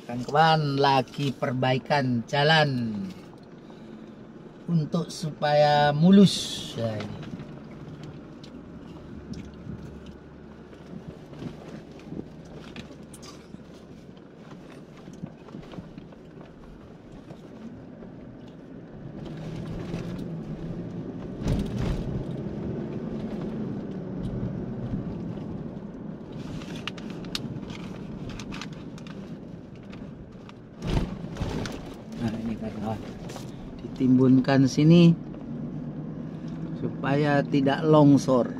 Kawan-kawan, lagi perbaikan jalan untuk supaya mulus. Ya, ini. Nah, ini kawan, ditimbunkan sini supaya tidak longsor.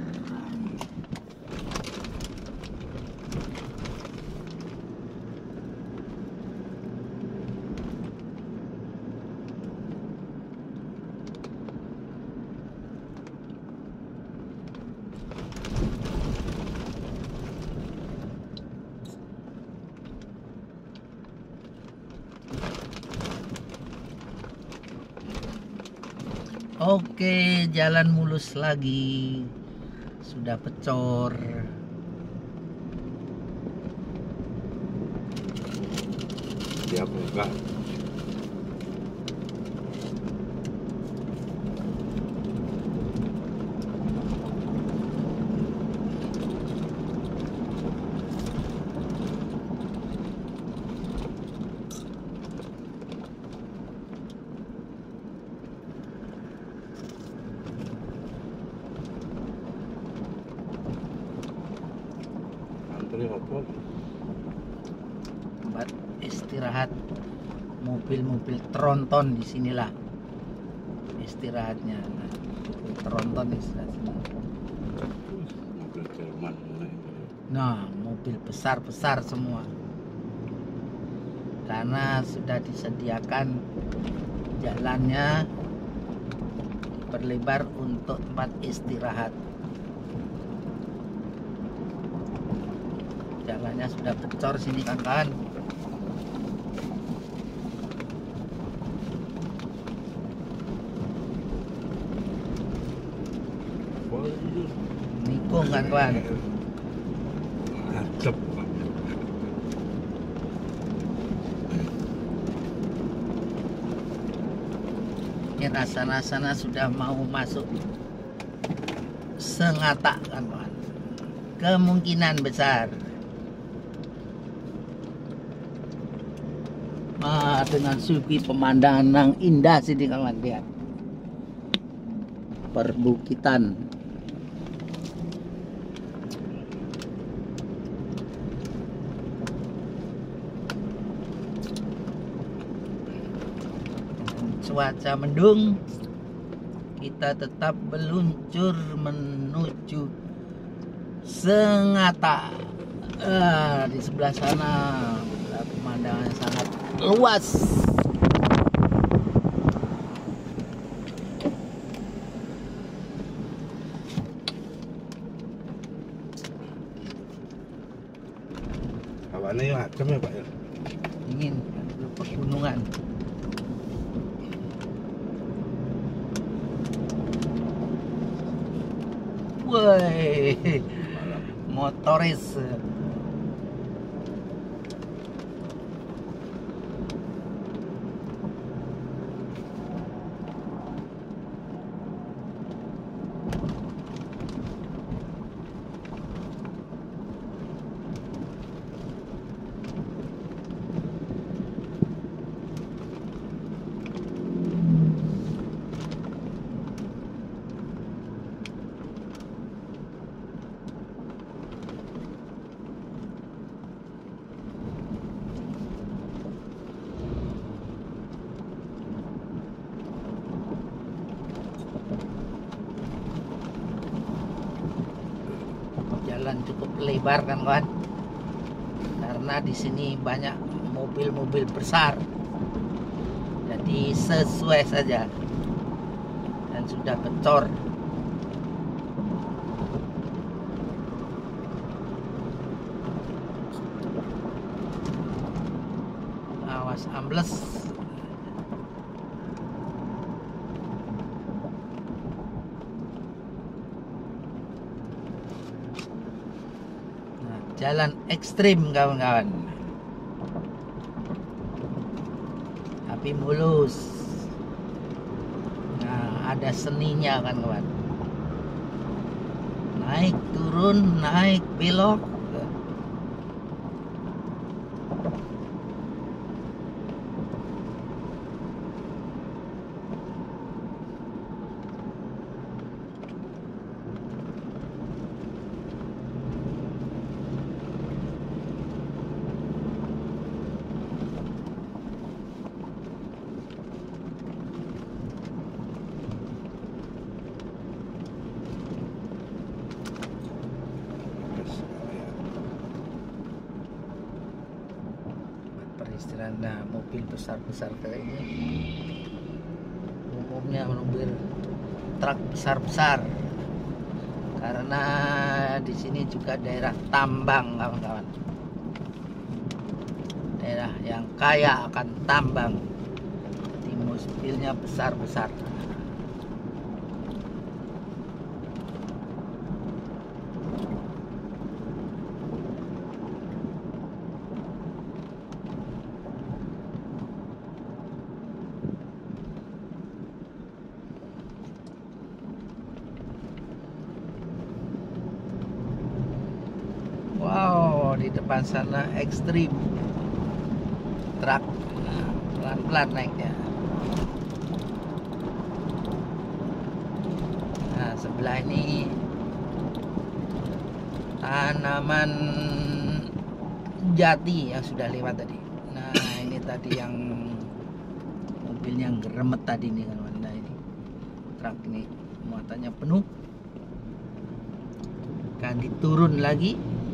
Oke, jalan mulus lagi. Sudah pecor. Dia buka. Tempat istirahat mobil-mobil tronton di sinilah istirahatnya. Nah, mobil tronton istirahat sini. Mobil Jerman. Nah, mobil besar-besar semua. Karena sudah disediakan jalannya diperlebar untuk tempat istirahat. Jalannya sudah pecor sini kawan-kawan. Nikung kawan-kawan. Adep. Ini rasana sudah mau masuk Sengata kawan-kawan. Kemungkinan besar. Dengan segi pemandangan yang indah sini kawan, lihat perbukitan. Cuaca mendung, kita tetap meluncur menuju Sengata. Di sebelah sana pemandangan sangat luas. Kawannya yang adem ya Pak ya? Ingin pegunungan. Woi, motoris. Jalan cukup lebar kan kawan, karena di sini banyak mobil-mobil besar, jadi sesuai saja dan sudah pecor. Awas ambles. Jalan ekstrim kawan-kawan. tapi mulus. Nah, ada seninya kan kawan. Naik turun, naik belok. Peristirahatan. Nah, mobil besar-besar kayak ini umumnya mobil truk besar-besar, karena di sini juga daerah tambang kawan-kawan, daerah yang kaya akan tambang. Di mobilnya besar-besar. Wow, di depan sana ekstrim truk, pelan-pelan naiknya. Nah, sebelah ini tanaman jati yang sudah lewat tadi. Nah, ini tadi yang mobilnya yang geremet tadi nih kan. Nah, ini truk ini muatannya penuh, kan diturun lagi.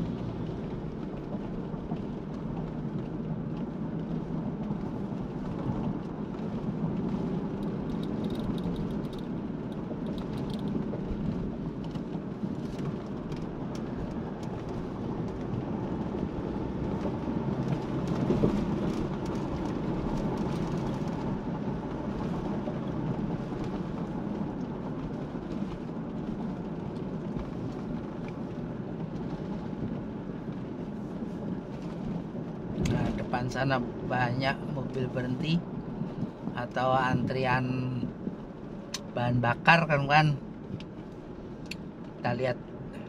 Depan sana banyak mobil berhenti atau antrian bahan bakar kan. Kita lihat.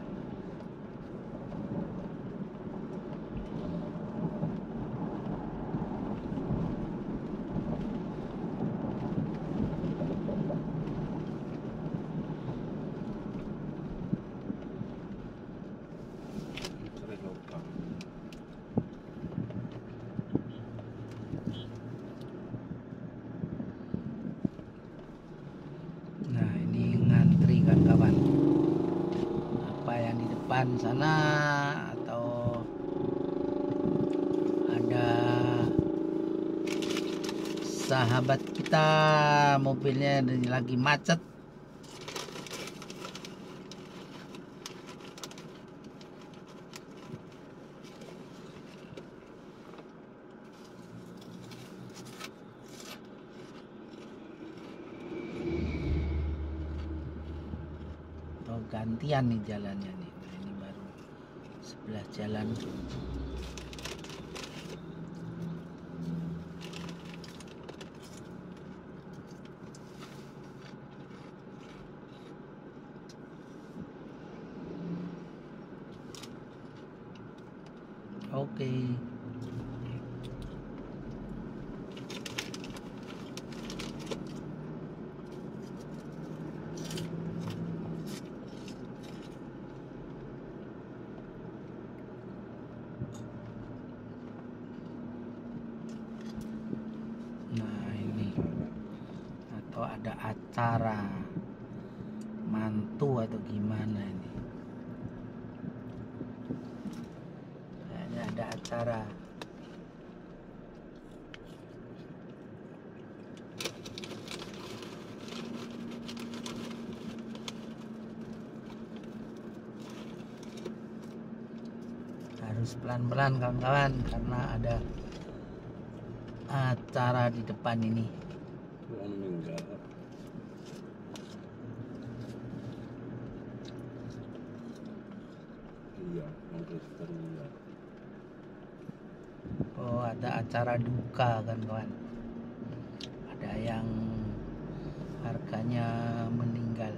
Nah, ini ngantri kan kawan. Apa yang di depan sana, atau ada sahabat kita mobilnya lagi macet. Atau gantian nih jalannya nih. Nah, ini baru sebelah jalan. Oke. Nah, ini atau ada acara mantu atau gimana ini. Kayaknya ada acara. Harus pelan-pelan kawan-kawan, karena ada acara di depan ini. Orang meninggal. Iya, Manchester iya. Oh, ada acara duka kan kawan. ada yang harganya meninggal.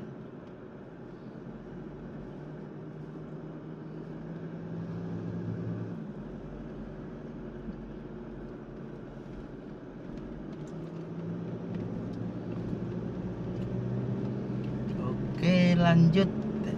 Oke, lanjut.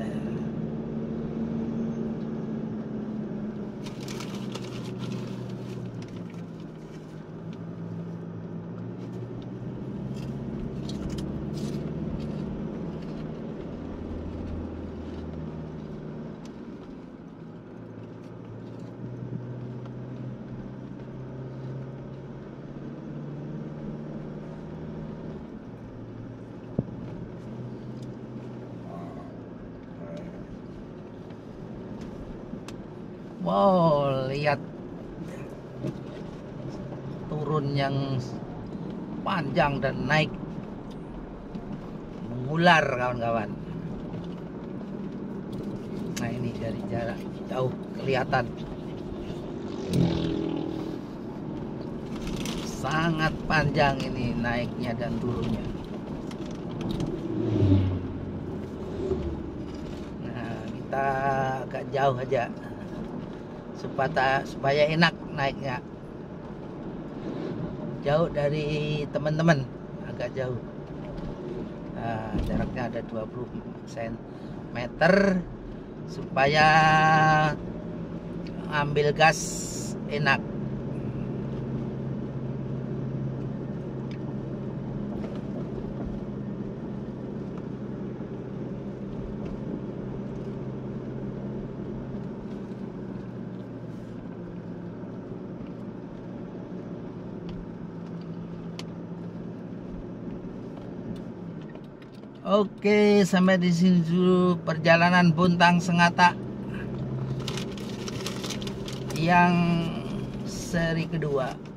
Wow, lihat turun yang panjang dan naik mengular, kawan-kawan. Nah, ini dari jarak jauh kelihatan sangat panjang ini naiknya dan turunnya. Nah, kita agak jauh aja supaya enak naiknya, jauh dari teman-teman, agak jauh. Nah, jaraknya ada 20 cm supaya ambil gas enak. Oke, sampai di sini dulu perjalanan Bontang Sengata yang seri kedua.